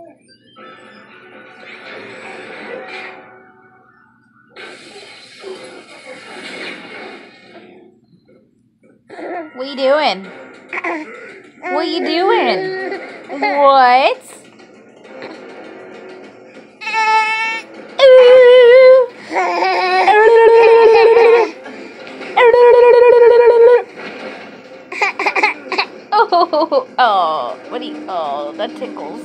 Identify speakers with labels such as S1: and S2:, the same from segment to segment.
S1: What are you doing? What are you doing? What? Oh, what do you? Oh, that tickles.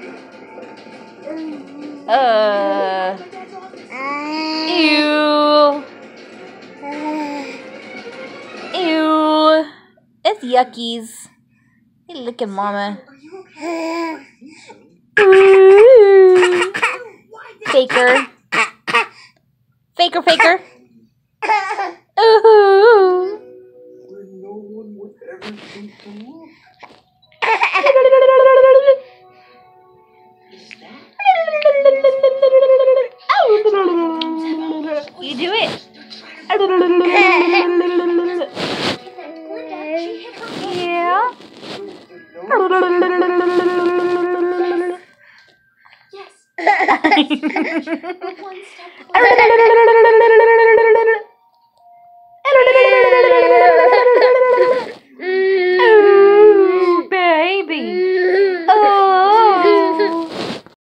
S1: Ew. Ew. It's yuckies. Hey, look at mama. Faker. Faker, faker. Ooh. You do it. Yeah. Yes.